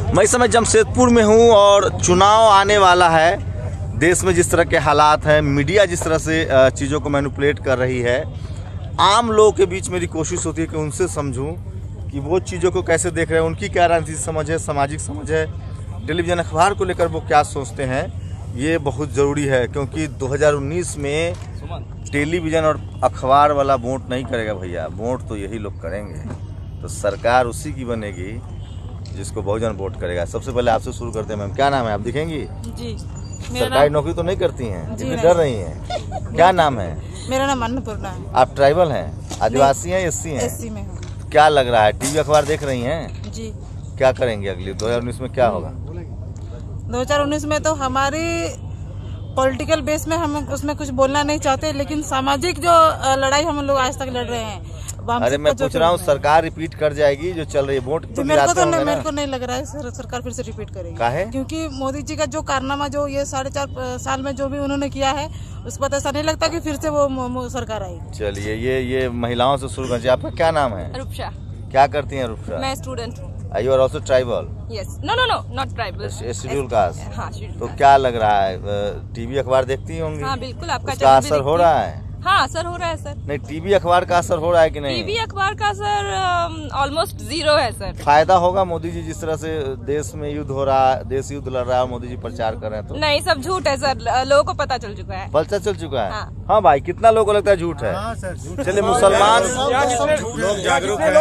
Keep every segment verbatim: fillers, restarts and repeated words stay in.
मैं इस समय जमशेदपुर में हूँ और चुनाव आने वाला है। देश में जिस तरह के हालात हैं, मीडिया जिस तरह से चीज़ों को मैनिपुलेट कर रही है, आम लोगों के बीच मेरी कोशिश होती है कि उनसे समझूं कि वो चीज़ों को कैसे देख रहे हैं, उनकी क्या राजनीतिक समझ है, सामाजिक समझ है, टेलीविज़न अखबार को लेकर वो क्या सोचते हैं। ये बहुत ज़रूरी है क्योंकि दो हज़ार उन्नीस में टेलीविज़न और अखबार वाला वोट नहीं करेगा भैया, वोट तो यही लोग करेंगे। तो सरकार उसी की बनेगी जिसको बहुजन वोट करेगा। सबसे पहले आपसे शुरू करते हैं। मैम, क्या नाम है? आप दिखेंगी जी? सरकारी नौकरी तो नहीं करती हैं, इसलिए डर रही हैं। क्या नाम है? मेरा नाम अन्नपूर्णा है। आप ट्राइबल हैं, आदिवासी हैं, एससी हैं? एससी में हूँ। क्या लग रहा है, टीवी अखबार देख रही हैं जी? क्या करेंगे अगली दो हजार उन्नीस में, क्या होगा? दो हजार उन्नीस में तो हमारी पॉलिटिकल बेस में हम उसमें कुछ बोलना नहीं चाहते, लेकिन सामाजिक जो लड़ाई हम लोग आज तक लड़ रहे हैं। अरे मैं पूछ रहा हूँ, सरकार रिपीट कर जाएगी जो चल रही है वोट तो मेरे को तो नहीं, मेरे को नहीं लग रहा है सर, सरकार फिर से रिपीट करेगी। काहे? क्योंकि मोदी जी का जो कारनामा जो ये साढ़े चार साल में जो भी उन्होंने किया है, उस पर ऐसा नहीं लगता कि फिर से वो सरकार आएगी। चलिए, ये ये महिलाओं से शुरू करिए। आपका क्या नाम है? रूपसा। क्या करती हैं रूपसा? मैं स्टूडेंट हूँ। You are also tribal? Yes. No, no, no, not tribal. Schedule caste. हाँ, शेड्यूल तो क्या लग रहा है, टीवी अखबार देखती होंगी? हाँ बिल्कुल, आपका उसका असर हो रहा है? हाँ, असर हो रहा है सर। नहीं, टीवी अखबार का असर हो रहा है कि नहीं? टीवी अखबार का असर ऑलमोस्ट जीरो है सर। फायदा होगा मोदी जी जिस तरह से देश में युद्ध हो रहा है, देश युद्ध लड़ रहा है और मोदी जी प्रचार कर रहे हैं तो? नहीं, सब झूठ है सर, लोगों को पता चल चुका है। पता चल चुका है? हाँ, हाँ भाई, कितना लोगों को लगता है झूठ है? हाँ सर, चलिए, मुसलमान लोग जागरूक हैं,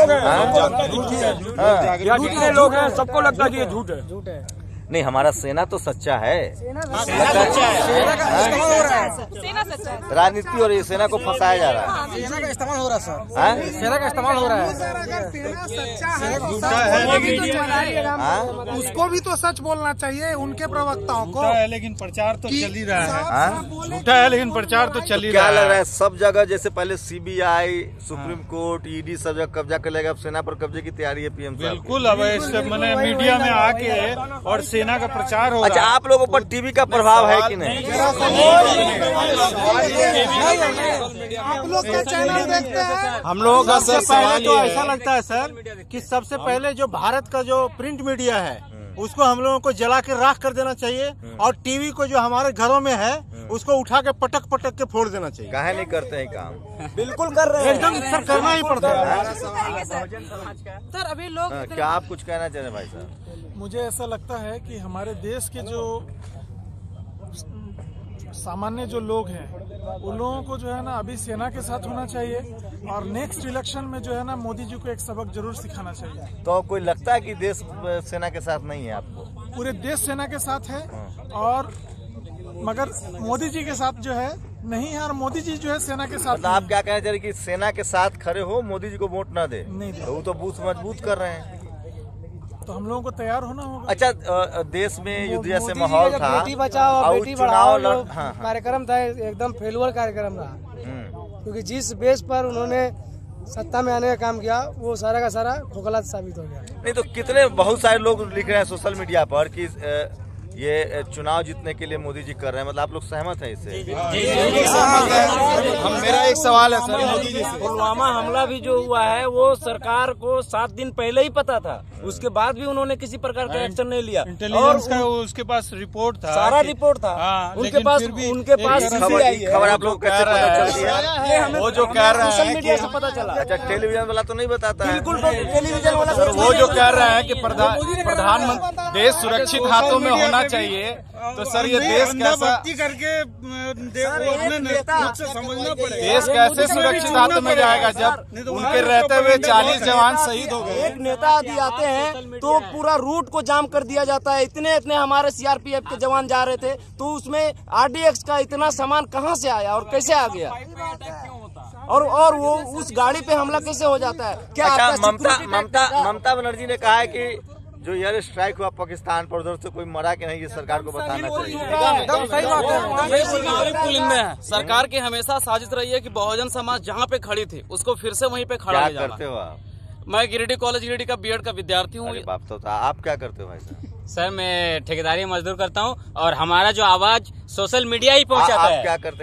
जितने लोग हैं सबको लगता है कि ये झूठ है। झूठ है नहीं, हमारा सेना तो सच्चा है। सेना सच्चा है। राजनीति और ये सेना को फंसाया जा रहा है। सेना का इस्तेमाल हो रहा है सर, सेना का इस्तेमाल हो रहा है। उसको भी तो सच बोलना चाहिए, उनके प्रवक्ताओं को। है लेकिन प्रचार तो चल ही रहा है। झूठा है लेकिन प्रचार तो चल ही रहा है। क्या लग रहा है, सब जगह जैसे पहले सीबीआई, सुप्रीम कोर्ट, ईडी सब जगह कब्जा कर लेगा, अब सेना पर कब्जे की तैयारी है पीएम साहब? बिल्कुल, अब मैंने मीडिया में आके और सेना का प्रचार हो रहा है। अच्छा, आप लोगों पर टीवी का प्रभाव है कि नहीं? आप लोग क्या चैनल देखते हैं? हम लोग का सबसे पहले तो ऐसा लगता है सर कि सबसे पहले जो भारत का जो प्रिंट मीडिया है उसको हम लोगों को जला के राख कर देना चाहिए, और टीवी को जो हमारे घरों में है उसको उठा के पटक पटक के फोड़ देना चाहिए। काहे नहीं करते हैं काम? बिल्कुल कर रहे हैं, एकदम सर, करना ही पड़ता है सर। अभी लोग हाँ, क्या आप कुछ कहना चाह रहे हैं भाई साहब? मुझे ऐसा लगता है कि हमारे देश के जो सामान्य जो लोग हैं उन लोगों को जो है ना अभी सेना के साथ होना चाहिए, और नेक्स्ट इलेक्शन में जो है ना मोदी जी को एक सबक जरूर सिखाना चाहिए। तो कोई लगता है कि देश सेना के साथ नहीं है आपको? पूरे देश सेना के साथ है, और मगर मोदी जी के साथ जो है नहीं है, और मोदी जी जो है सेना के साथ। मतलब आप क्या कहना चाह रहे हैं कि सेना के साथ खड़े हो, मोदी जी को वोट ना दे? नहीं दे। तो वो तो बूथ मजबूत कर रहे हैं। तो हम लोगों को तैयार होना होगा। अच्छा, देश में युद्ध जैसे माहौल था, बेटी बचाओ और बेटी चुनाव बढ़ाओ हाँ, कार्यक्रम था, एकदम फेलुअर कार्यक्रम रहा। क्योंकि जिस बेस पर उन्होंने सत्ता में आने का काम किया वो सारा का सारा खोखला साबित हो गया। नहीं तो कितने बहुत सारे लोग लिख रहे हैं सोशल मीडिया पर कि ये चुनाव जीतने के लिए मोदी जी कर रहे हैं, मतलब आप लोग सहमत हैं इससे? हम मेरा एक सवाल है सर, मोदी जी से पुलवामा हमला भी जो हुआ है वो सरकार को सात दिन पहले ही पता था, उसके बाद भी उन्होंने किसी प्रकार का एक्शन नहीं लिया। और का उसके पास रिपोर्ट था, सारा रिपोर्ट था। हाँ, उनके पास उनके पास खबर आप लोग कैसे पता चलती है? वो जो कह रहा है मीडिया से पता चला। अच्छा, टेलीविजन वाला तो नहीं बताता है? बिल्कुल, टेलीविजन वाला वो जो कह रहा है कि प्रधानमंत्री देश सुरक्षित हाथों में होना चाहिए, तो सर ये देश कैसा करके समझना पड़ेगा, देश कैसे सुरक्षित हाथों में जाएगा जब उनके रहते हुए चालीस जवान शहीद हो गए? एक नेता यदि आते हैं तो पूरा रूट को जाम कर दिया जाता है। इतने इतने हमारे सीआरपीएफ के जवान जा रहे थे, तो उसमें आरडीएक्स का इतना सामान कहां से आया और कैसे आ गया, और और वो उस गाड़ी पे हमला कैसे हो जाता है? क्या अच्छा, ममता ममता ममता बनर्जी ने कहा है कि जो एयर स्ट्राइक हुआ पाकिस्तान पर, उधर से कोई मरा कि नहीं, ये सरकार को बताना चाहिए। एकदम सही बात है। पुलिंग में है, सरकार की हमेशा साजिश रही है कि बहुजन समाज जहाँ पे खड़ी थी उसको फिर से वहीं पे खड़ा क्या करते हो आप? मैं गिरिडीह कॉलेज गिरिडीह का बीएड का विद्यार्थी हूँ। बाप तो था। आप क्या करते हो भाई साहब? सर मैं ठेकेदारी मजदूर करता हूँ, और हमारा जो आवाज सोशल मीडिया ही पहुँचाता है। आप क्या करते हैं?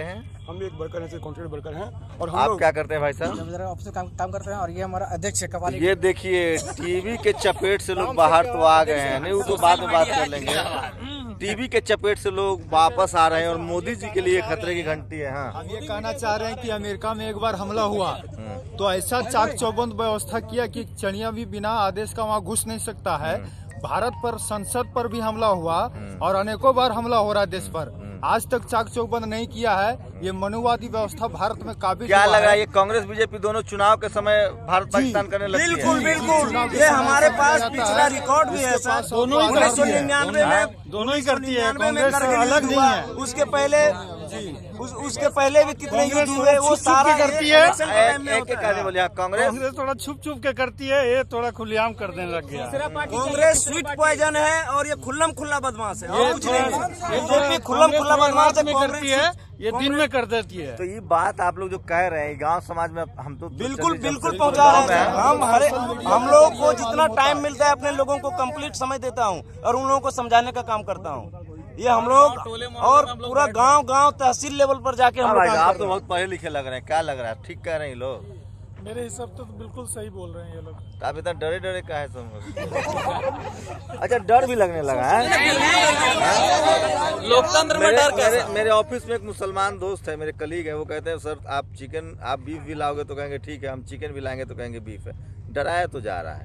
हम भी एक वर्कर हैं, कॉन्ट्रैक्ट वर्कर हैं। और हम आप लोग क्या करते हैं भाई साहब? ऑफिस में काम, काम करते हैं। और ये हमारा अध्यक्ष है कपाली। ये देखिए टीवी के चपेट से लोग बाहर तो आ गए हैं, नहीं वो तो बाद में बात कर लेंगे। टीवी के चपेट से लोग वापस आ रहे हैं और मोदी जी के लिए खतरे की घंटी है। हाँ, हम ये कहना चाह रहे हैं कि अमेरिका में एक बार हमला हुआ तो ऐसा चाक चौबंद व्यवस्था किया कि चिड़िया भी बिना आदेश का वहाँ घुस नहीं सकता है। भारत पर, संसद पर भी हमला हुआ और अनेकों बार हमला हो रहा है देश पर। आज तक चाक चौबंद नहीं किया है। ये मनुवादी व्यवस्था भारत में काबिज क्या हुआ लगा है। ये कांग्रेस बीजेपी दोनों चुनाव के समय भारत पाकिस्तान करने लगती है? बिल्कुल बिल्कुल, ये हमारे पास पिछला रिकॉर्ड भी है सर। दोनों ही उन्नीस सौ निन्यानवे में दोनों ही करती है, निन्यानवे में कांग्रेस करगिल अलग युद्ध नहीं हुआ। है। उसके पहले उस, उसके पहले भी कितने युद्ध हुए, वो सारा करती है। एक एक कार्य बोलिए, कांग्रेस कांग्रेस थोड़ा छुप छुप के करती है, ये थोड़ा खुलेआम कर देने लग गया। कांग्रेस स्वीट पॉइजन है और ये खुल्लम खुल्ला बदमाश है। और कुछ नहीं है। बीजेपी खुल्लम खुल्ला बदमाश है, करती है, ये दिन में कर देती है। तो ये बात आप लोग जो कह रहे हैं गांव समाज में हम तो बिल्कुल बिल्कुल पहुंचा रहे हैं। हम हरे हम लोगों को जितना टाइम मिलता है अपने लोगों को कंप्लीट समय देता हूं और उन लोगों को समझाने का काम करता हूं। ये हम लोग और पूरा गांव गांव तहसील लेवल पर जाके हम लोग आप तो बहुत पढ़े लिखे लग रहे हैं, क्या लग रहा है? ठीक कह रहे हैं लोग? मेरे हिसाब से तो बिल्कुल सही बोल रहे हैं ये लोग। तो आप इतना डरे डरे का है समझ? अच्छा, डर भी लगने लगा है। लोकतंत्र में डर मेरे, मेरे ऑफिस में एक मुसलमान दोस्त है, मेरे कलीग है, वो कहते हैं सर आप चिकन आप बीफ भी लाओगे तो कहेंगे ठीक है, हम चिकन भी लाएंगे तो कहेंगे बीफ है। डराया तो जा रहा है।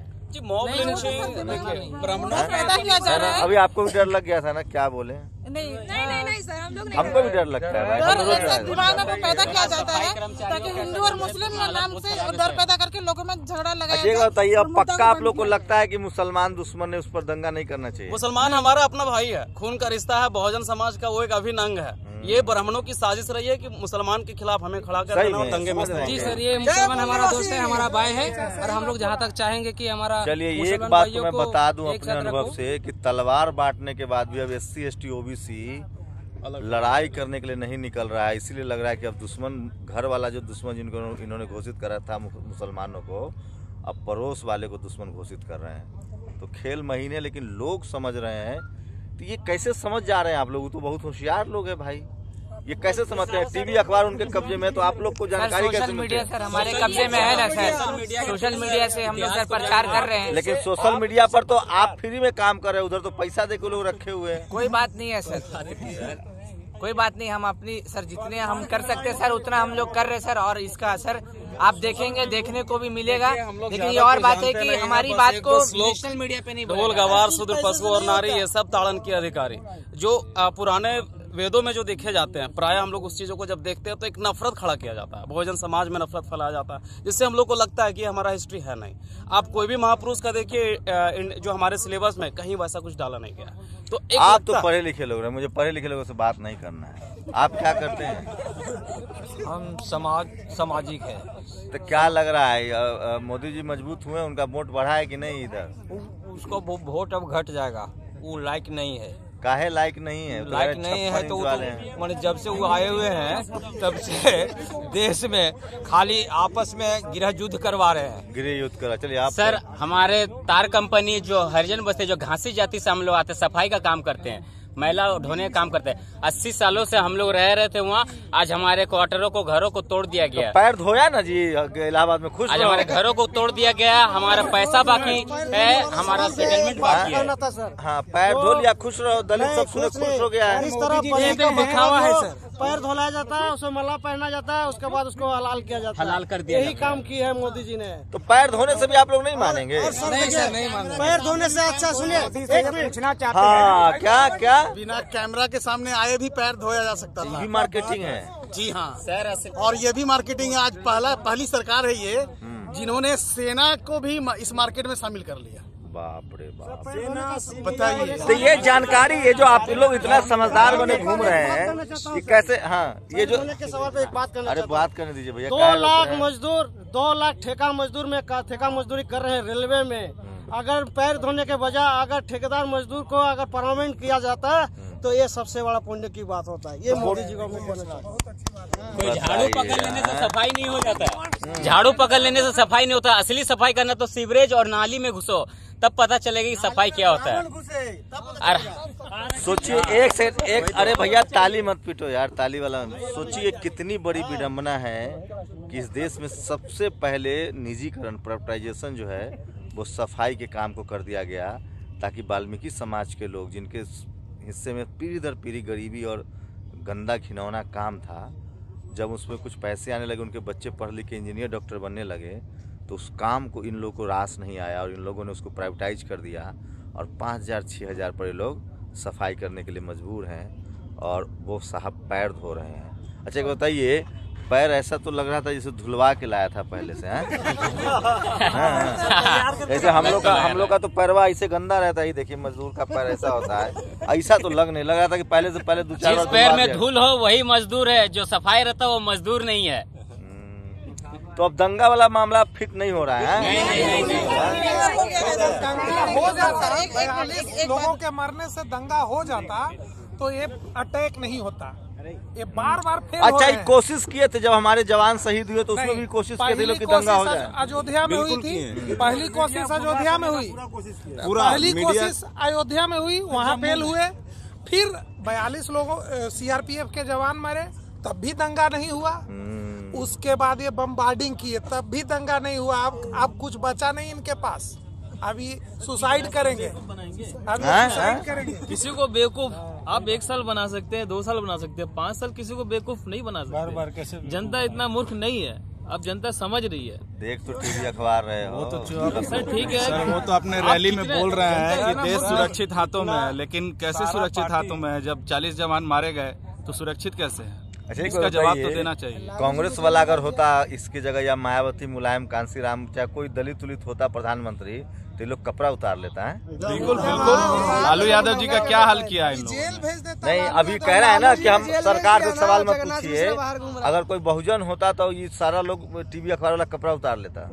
अभी आपको भी डर लग गया था ना, क्या बोले? नहीं नहीं नहीं नहीं सर, हम लोग नहीं हमको भी डर लगता है भाई। डर ऐसा दिमाग में पैदा किया जाता है ताकि हिंदू और मुस्लिम के नाम से डर पैदा करके लोगों में झगड़ा लगाया ये जाए। बताइए, अब पक्का आप लोग को लगता है कि मुसलमान दुश्मन है, उस पर दंगा नहीं करना चाहिए? मुसलमान हमारा अपना भाई है, खून का रिश्ता है, बहुजन समाज का वो एक अभिन्न अंग है। ये ब्राह्मणों की साजिश रही है कि मुसलमान के खिलाफ हमें खड़ा कर देना और दंगे में। जी सर, ये मुसलमान हमारा दोस्त है, हमारा भाई है और हम लोग जहाँ तक चाहेंगे कि हमारा। चलिए एक बात तो मैं बता दूं अपने अनुभव से कि तलवार बांटने के बाद भी अब S C S T O B C लड़ाई करने के लिए नहीं निकल रहा है। इसीलिए लग रहा है कि अब दुश्मन, घर वाला जो दुश्मन जिनको इन्होंने घोषित करा था मुसलमानों को, अब पड़ोस वाले को दुश्मन घोषित कर रहे हैं। तो खेल महीने, लेकिन लोग समझ रहे हैं। तो ये कैसे समझ जा रहे हैं आप लोग? तो बहुत होशियार लोग हैं भाई, ये कैसे समझते हैं? टीवी अखबार उनके कब्जे में, तो आप लोग को जानकारी कैसे? सोशल मीडिया सर हमारे कब्जे में है ना सर, सोशल मीडिया से हम लोग सर प्रचार कर रहे हैं। लेकिन सोशल मीडिया पर तो आप फ्री में काम कर रहे हैं, उधर तो पैसा देकर लोग रखे हुए हैं। कोई बात नहीं है सर, कोई बात नहीं। हम अपनी सर जितने हम कर सकते हैं सर उतना हम लोग कर रहे हैं सर। और इसका असर आप देखेंगे, देखने को भी मिलेगा। लेकिन ये और बात है कि हमारी बात को सोशल मीडिया पे नहीं ढोल गवार शूद्र पशु और नारी ये सब ताड़न के अधिकारी जो पुराने वेदों में जो देखे जाते हैं, प्राय हम लोग उस चीजों को जब देखते हैं तो एक नफरत खड़ा किया जाता है, बहुजन समाज में नफरत फैलाया जाता है, जिससे हम लोग को लगता है कि हमारा हिस्ट्री है नहीं। आप कोई भी महापुरुष का देखिए जो हमारे सिलेबस में कहीं वैसा कुछ डाला नहीं गया। तो एक आप तो पढ़े लिखे लोग हैं, मुझे पढ़े लिखे लोगों से बात नहीं करना है। आप क्या करते हैं? हम समाज सामाजिक है। तो क्या लग रहा है मोदी जी मजबूत हुए, उनका वोट बढ़ा है कि नहीं? इधर उसको वोट अब घट जाएगा, वो लायक नहीं है। काहे लायक नहीं है? लायक नहीं है तो मैंने जब से वो आए हुए हैं तब से देश में खाली आपस में गृह युद्ध करवा रहे हैं। गृह युद्ध करा। चलिए आप सर, हमारे तार कंपनी जो हरिजन बस्ती जो घासी जाति से हम लोग आते, सफाई का काम करते हैं, मैला ढोने का काम करते हैं। अस्सी सालों से हम लोग रह रहे थे वहाँ, आज हमारे क्वार्टरों को, घरों को तोड़ दिया गया। तो पैर धोया ना जी इलाहाबाद में, खुश? आज हमारे घरों को तोड़ दिया गया, हमारा पैसा बाकी है, हमारा सेटलमेंट बाकी है। हाँ, पैर धो लिया, खुश रहो, दलित सब सुने खुश हो गया है। इस तरह दिखावा है सर, पैर धोलाया जाता है, उसमें मला पहना जाता है, उसके बाद उसको हलाल किया जाता है। हलाल कर दिया, यही काम की है मोदी जी ने। तो पैर धोने से भी आप लोग नहीं मानेंगे? नहीं सर, नहीं मानेंगे। पैर धोने से अच्छा सुनिए, पूछना चाहते हाँ, क्या क्या बिना कैमरा के सामने आए भी पैर धोया जा सकता था। ये मार्केटिंग है। जी हाँ सर, और ये भी मार्केटिंग है। आज पहला पहली सरकार है ये जिन्होंने सेना को भी इस मार्केट में शामिल कर लिया। बाप रे बाप, बताइए। तो ये जानकारी, ये जो आप लोग इतना समझदार बने घूम रहे हैं कि कैसे, हाँ ये जो के सवाल पे एक बात करना, अरे बात करने दीजिए भैया। दो लाख मजदूर दो लाख ठेका मजदूर में ठेका मजदूरी कर रहे हैं रेलवे में। अगर पैर धोने के बजाय अगर ठेकेदार मजदूर को अगर परमानेंट किया जाता है तो ये सबसे बड़ा पुण्य की बात होता है। ये मोदी जी को कोई झाड़ू पकड़ लेने से सफाई नहीं हो जाता है, झाड़ू पकड़ लेने से सफाई नहीं होता। असली सफाई करना तो सीवरेज और नाली में घुसो, तब पता चलेगा कि सफाई क्या होता है। सोचिए एक से एक, अरे भैया ताली मत पीटो यार, ताली वाला। सोचिए कितनी बड़ी विडंबना है कि इस देश में सबसे पहले निजीकरण, प्राइवेटाइजेशन जो है वो सफाई के काम को कर दिया गया, ताकि वाल्मीकि समाज के लोग जिनके हिस्से में पीढ़ी दर पीढ़ी गरीबी और गंदा घिनौना काम था, जब उसमें कुछ पैसे आने लगे, उनके बच्चे पढ़ लिख के इंजीनियर डॉक्टर बनने लगे, तो उस काम को इन लोगों को रास नहीं आया और इन लोगों ने उसको प्राइवेटाइज कर दिया और पाँच हज़ार छः हज़ार पर लोग सफाई करने के लिए मजबूर हैं और वो साहब पैर धो रहे हैं। अच्छा बताइए, पैर ऐसा तो लग रहा था जैसे धुलवा के लाया था पहले से, हैं? ऐसे हम लोग का हम लोग का तो पैरवा ऐसे गंदा रहता है। देखिए मजदूर का पैर ऐसा होता है, ऐसा तो लग नहीं लग रहा था कि पहले से पहले दो चार जिस पैर में धूल हो वही मजदूर है, जो सफाई रहता है वो मजदूर नहीं है। तो अब दंगा वाला मामला फिट नहीं हो रहा है। नहीं, नहीं, नहीं, नहीं। हो जाता है, बयालीस लोगों के मरने से दंगा हो जाता तो ये अटैक नहीं होता, ये बार बार फेल अच्छा एक कोशिश किए थे जब हमारे जवान शहीद हुए तो उसमें भी कोशिश किए थे लोग कि दंगा हो जाए। अयोध्या में हुई थी पहली कोशिश, अयोध्या में हुई पहली कोशिश अयोध्या में हुई, वहाँ फेल हुए। फिर बयालीस लोगों सीआरपीएफ के जवान मरे, तब भी दंगा नहीं हुआ। उसके बाद ये बमबार्डिंग किए, तब भी दंगा नहीं हुआ। अब अब कुछ बचा नहीं इनके पास, अभी सुसाइड करेंगे, अभी सुसाइड करेंगे। किसी को बेवकूफ आप एक साल बना सकते हैं, दो साल बना सकते हैं, पाँच साल किसी को बेवकूफ नहीं बना सकते। बार बार कैसे? जनता इतना मूर्ख नहीं है, अब जनता समझ रही है। देख तो टीवी अखबार रहे हो, वो तो सर ठीक है सर, वो तो अपने रैली में बोल रहे हैं कि देश सुरक्षित हाथों में है, लेकिन कैसे सुरक्षित हाथों में है जब चालीस जवान मारे गए तो सुरक्षित कैसे है? अच्छा इसका जवाब तो देना चाहिए। कांग्रेस वाला अगर होता इसकी जगह, या मायावती, मुलायम, कांसीराम, चाहे कोई दलित उलित होता प्रधानमंत्री, तो लोग कपड़ा उतार लेता है। बिल्कुल बिल्कुल। लालू यादव जी का क्या हाल किया है इन लोगों? नहीं, अभी कह रहा है ना कि हम सरकार से सवाल मत पूछिए, अगर कोई बहुजन होता तो ये सारा लोग टीवी अखबार वाला कपड़ा उतार लेता।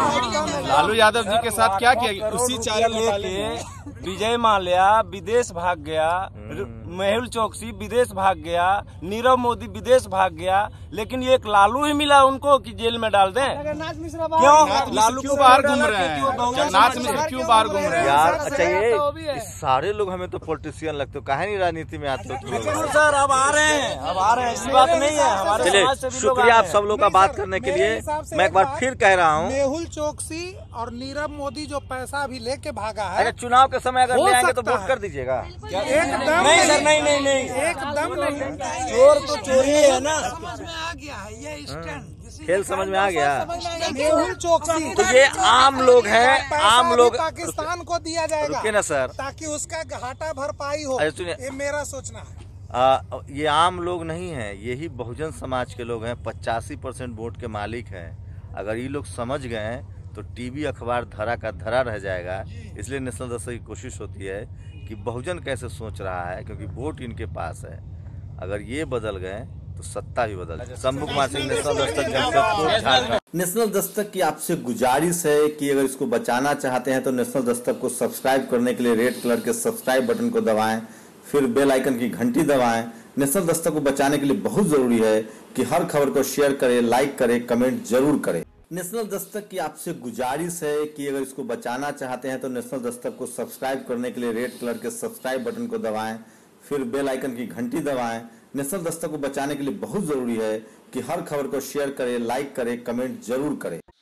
लालू यादव जी के साथ क्या किया? उसी चाल लेके विजय माल्या विदेश भाग गया, मेहुल चौकसी विदेश भाग गया, नीरव मोदी विदेश भाग गया, लेकिन एक लालू ही मिला उनको कि जेल में डाल दें। क्यों लालू क्यों बाहर घूम रहे हैं? जगन्नाथ मिश्र क्यों बाहर घूम रहे हैं यार? अच्छा ये सारे लोग हमें तो पॉलिटिशियन लगते हो, काहे नहीं राजनीति में आते हो? सर अब आ रहे हैं, अब आ रहे हैं, ऐसी बात नहीं है। हमारे समाज से भी लोग शुक्रिया आप सब लोग का बात करने के लिए। मैं एक बार फिर कह रहा हूँ, मेहुल चौकसी और नीरव मोदी जो पैसा अभी लेके भागा है, अगर चुनाव के समय अगर ले आएंगे तो वोट कर दीजिएगा। एकदम नहीं सर, नहीं नहीं नहीं, एकदम नहीं। चोर तो चोरी है ना। समझ में आ गया है ये स्टैंड, खेल समझ में आ गया। मेहुल चौकसी तो ये आम लोग हैं, आम लोग। पाकिस्तान को दिया जाएगा, रुकिए ना सर, ताकि उसका घाटा भरपाई हो। ये मेरा सोचना है। आ, ये आम लोग नहीं हैं, यही बहुजन समाज के लोग हैं, पचासी परसेंट वोट के मालिक हैं। अगर ये लोग समझ गए तो टीवी अखबार धरा का धरा रह जाएगा। इसलिए नेशनल दस्तक की कोशिश होती है कि बहुजन कैसे सोच रहा है, क्योंकि वोट इनके पास है। अगर ये बदल गए तो सत्ता भी बदल जाए। शंभू कुमार सिंह, नेशनल दस्तक, जमशेदपुर। नेशनल दस्तक की आपसे गुजारिश है कि अगर इसको बचाना चाहते हैं तो नेशनल दस्तक को सब्सक्राइब करने के लिए रेड कलर के सब्सक्राइब बटन को दबाएं, फिर बेल आइकन की घंटी दबाएं। नेशनल दस्तक को बचाने के लिए बहुत जरूरी है कि हर खबर को शेयर करें, लाइक करें, कमेंट जरूर करें। नेशनल दस्तक की आपसे गुजारिश है कि अगर इसको बचाना चाहते हैं तो नेशनल दस्तक को सब्सक्राइब करने के लिए रेड कलर के सब्सक्राइब बटन को दबाएं, फिर बेल आइकन की घंटी दबाएं। नेशनल दस्तक को बचाने के लिए बहुत जरूरी है कि हर खबर को शेयर करें, लाइक करें, कमेंट जरूर करें।